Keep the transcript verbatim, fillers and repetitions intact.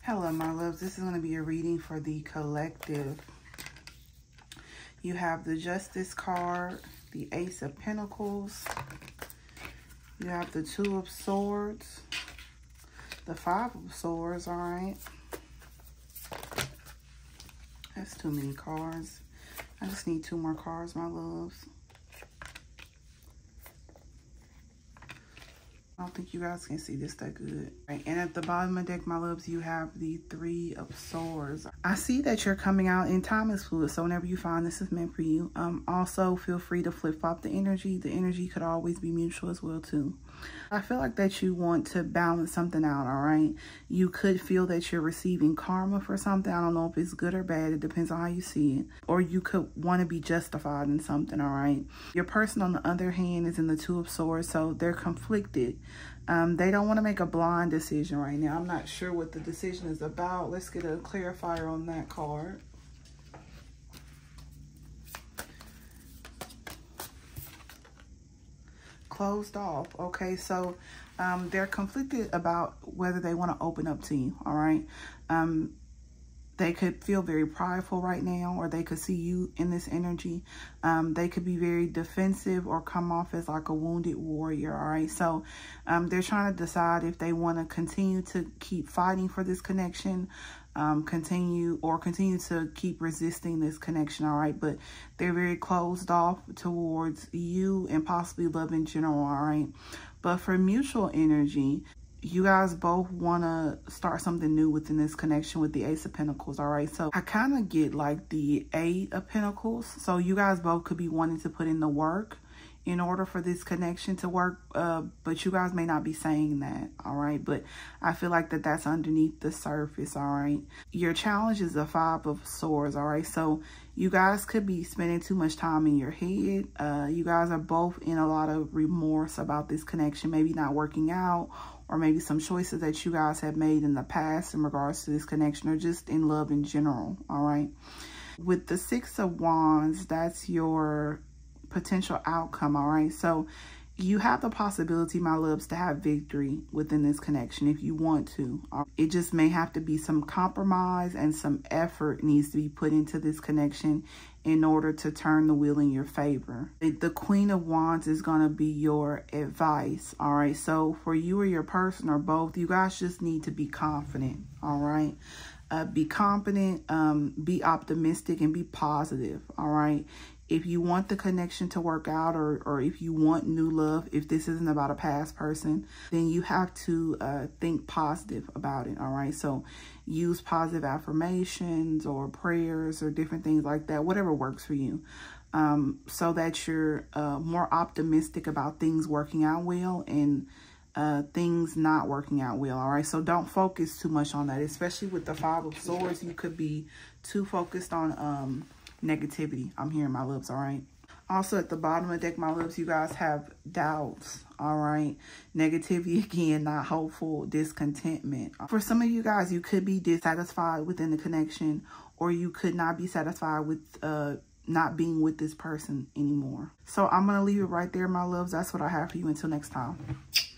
Hello, my loves. This is going to be a reading for the collective. You have the Justice card, the Ace of Pentacles. You have the Two of Swords, the Five of Swords, all right? That's too many cards. I just need two more cards, my loves. I don't think you guys can see this that good. Right, and at the bottom of the deck, my loves, you have the Three of Swords. I see that you're coming out, and time is fluid, so whenever you find this is meant for you. Um, also, feel free to flip-flop the energy. The energy could always be mutual as well, too. I feel like that you want to balance something out, all right? You could feel that you're receiving karma for something. I don't know if it's good or bad. It depends on how you see it. Or you could want to be justified in something, all right? Your person, on the other hand, is in the Two of Swords, so they're conflicted. Um, they don't want to make a blind decision right now. I'm not sure what the decision is about. Let's get a clarifier on that card. Closed off. Okay, so um, they're conflicted about whether they want to open up to you, all right? Um, they could feel very prideful right now, or they could see you in this energy. Um, they could be very defensive or come off as like a wounded warrior, all right? So um, they're trying to decide if they want to continue to keep fighting for this connection, um, continue or continue to keep resisting this connection, all right? But they're very closed off towards you and possibly love in general, all right? But for mutual energy, you guys both want to start something new within this connection with the Ace of Pentacles, all right? So I kind of get like the Eight of Pentacles. So you guys both could be wanting to put in the work in order for this connection to work, uh, but you guys may not be saying that, all right? But I feel like that that's underneath the surface, all right? Your challenge is the Five of Swords, all right? So you guys could be spending too much time in your head. Uh, you guys are both in a lot of remorse about this connection, maybe not working out, or maybe some choices that you guys have made in the past in regards to this connection, or just in love in general, all right? With the Six of Wands, that's your potential outcome, all right? So you have the possibility, my loves, to have victory within this connection if you want to. It just may have to be some compromise, and some effort needs to be put into this connection in order to turn the wheel in your favor. The Queen of Wands is going to be your advice, all right? So for you or your person or both, you guys just need to be confident, all right? Uh, be confident, um, be optimistic, and be positive, all right? If you want the connection to work out, or, or if you want new love, if this isn't about a past person, then you have to uh, think positive about it, all right? So use positive affirmations or prayers or different things like that, whatever works for you, um, so that you're uh, more optimistic about things working out well and uh, things not working out well, all right? So don't focus too much on that, especially with the Five of Swords. You could be too focused on um, negativity. I'm hearing, my loves, all right? Also, at the bottom of the deck, my loves, you guys have doubts, all right? Negativity, again, not hopeful, discontentment. For some of you guys, you could be dissatisfied within the connection, or you could not be satisfied with uh, not being with this person anymore. So I'm going to leave it right there, my loves. That's what I have for you. Until next time.